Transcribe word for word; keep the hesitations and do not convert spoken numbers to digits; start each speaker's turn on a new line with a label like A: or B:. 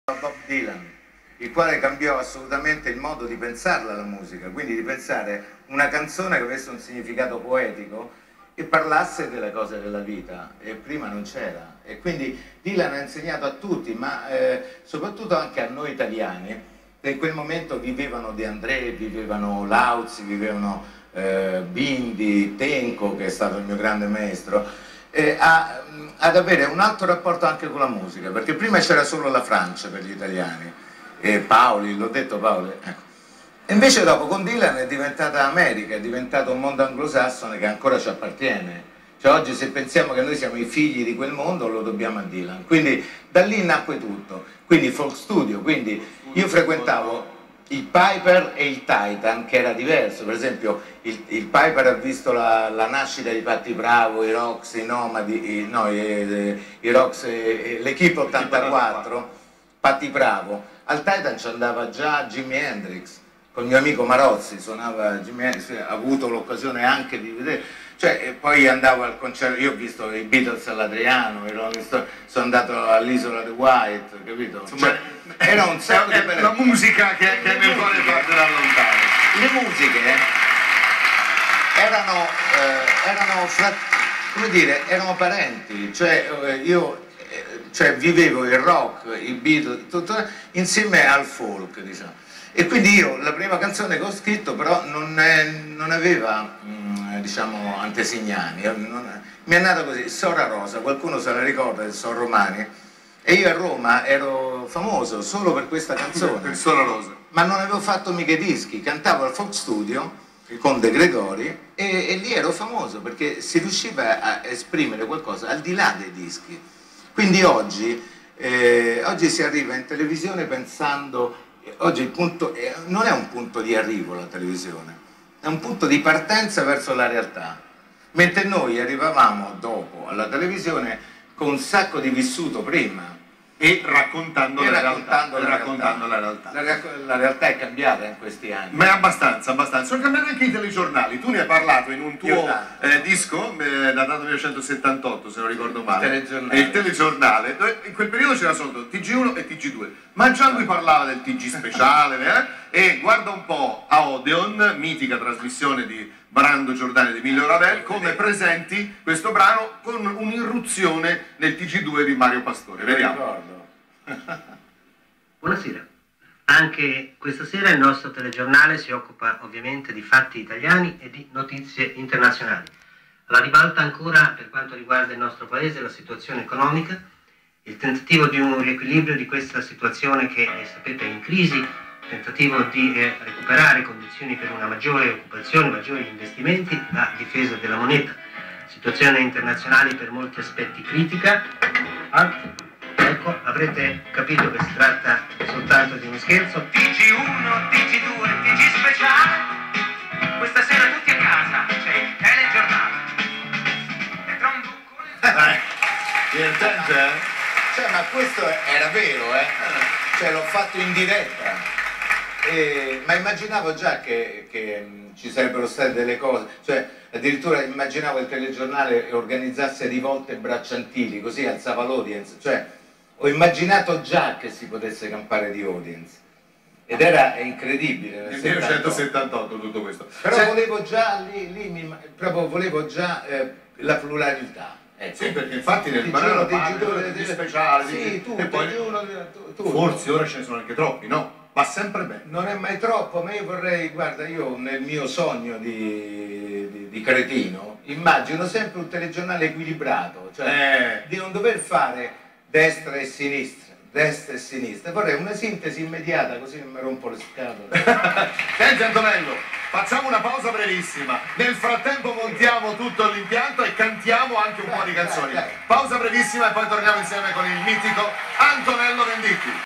A: Bob Dylan, il quale cambiò assolutamente il modo di pensarla la musica, quindi di pensare una canzone che avesse un significato poetico e parlasse delle cose della vita, e prima non c'era. E quindi Dylan ha insegnato a tutti, ma eh, soprattutto anche a noi italiani, che in quel momento vivevano De André, vivevano Lauzi, vivevano eh, Bindi, Tenco, che è stato il mio grande maestro, eh, a, ad avere un altro rapporto anche con la musica, perché prima c'era solo la Francia per gli italiani, e Paoli, l'ho detto Paoli, ecco. E invece dopo con Dylan è diventata America, è diventato un mondo anglosassone che ancora ci appartiene. Cioè oggi se pensiamo che noi siamo i figli di quel mondo lo dobbiamo a Dylan, quindi da lì nacque tutto, quindi folk studio, quindi io frequentavo il Piper e il Titan, che era diverso. Per esempio il, il Piper ha visto la, la nascita di Patti Bravo, i Rox, i Nomadi, i, no, i, i Rox, l'Equipe ottantaquattro, Patti Bravo. Al Titan ci andava già Jimi Hendrix, col mio amico Marozzi, suonava Jimi Hendrix, ho avuto l'occasione anche di vedere, cioè, e poi andavo al concerto, io ho visto i Beatles all'Adriano, sono andato all'Isola di White, capito?
B: Insomma,
A: cioè, era un sacco
B: è,
A: di
B: è la musica che, che nel quale parte da lontano.
A: Le musiche erano, eh, erano, come dire, erano parenti, cioè eh, io cioè, vivevo il rock, i Beatles, tutto, insieme al folk, diciamo. E quindi io, la prima canzone che ho scritto però non, è, non aveva, mh, diciamo, antesignani, non, mi è nata così, Sora Rosa, qualcuno se la ricorda del Son Romani, e io a Roma ero famoso solo per questa canzone,
B: per Sora Rosa,
A: ma non avevo fatto mica i dischi, cantavo al folk studio con De Gregori e, e lì ero famoso perché si riusciva a esprimere qualcosa al di là dei dischi. Quindi oggi, eh, oggi si arriva in televisione pensando... Oggi il punto è, non è un punto di arrivo la televisione, è un punto di partenza verso la realtà, mentre noi arrivavamo dopo alla televisione con un sacco di vissuto prima
B: e raccontando,
A: e
B: la,
A: raccontando,
B: realtà,
A: la,
B: e raccontando
A: realtà.
B: la realtà.
A: La, la realtà è cambiata in questi anni.
B: Ma è abbastanza, abbastanza. Sono cambiati anche i telegiornali. Tu ne hai parlato in un tuo eh, disco, eh, datato millenovecentosettantotto, se non ricordo male.
A: Il telegiornale.
B: Il telegiornale. In quel periodo c'era solo T G uno e T G due. Ma già lui parlava del T G speciale, eh? E guarda un po' a Odeon, mitica trasmissione di Brando Giordani ed Emilio Ravel, come presenti questo brano con un'irruzione nel T G due di Mario Pastore. Vediamo.
C: Buonasera. Anche questa sera il nostro telegiornale si occupa ovviamente di fatti italiani e di notizie internazionali. Alla ribalta ancora, per quanto riguarda il nostro paese, la situazione economica, il tentativo di un riequilibrio di questa situazione che, eh, sapete, è in crisi, il tentativo di eh, recuperare condizioni per una maggiore occupazione, maggiori investimenti, la difesa della moneta. Situazione internazionale per molti aspetti critica. Alt. Ecco, avrete capito che si tratta soltanto di uno scherzo.
D: T G uno, T G due, T G speciale. Questa sera tutti a casa, c'è il telegiornale. E tra un boccone...
A: Divertente, eh? Cioè, ma questo era vero, eh? Cioè, l'ho fatto in diretta. E... ma immaginavo già che, che mh, ci sarebbero state delle cose, cioè addirittura immaginavo il telegiornale organizzasse rivolte bracciantili, così alzava l'audience, cioè ho immaginato già che si potesse campare di audience ed era incredibile.
B: Nel millenovecentosettantotto tutto questo.
A: Però
B: cioè,
A: volevo già lì, lì mi, proprio volevo già eh, la pluralità. Ecco.
B: Sì, perché infatti nel brano parli di speciale,
A: sì,
B: di...
A: tu,
B: e poi
A: uno, tu, tu,
B: forse ora ce ne sono anche troppi, no? Va sempre bene.
A: Non è mai troppo, ma io vorrei, guarda, io nel mio sogno di, di, di cretino immagino sempre un telegiornale equilibrato, cioè
B: eh.
A: di non dover fare destra e sinistra, destra e sinistra, vorrei una sintesi immediata così non mi rompo le scatole.
B: Senti Antonello, facciamo una pausa brevissima, nel frattempo montiamo tutto l'impianto e cantiamo anche un dai, po' di canzoni. Dai, dai. Pausa brevissima e poi torniamo insieme con il mitico Antonello Venditti.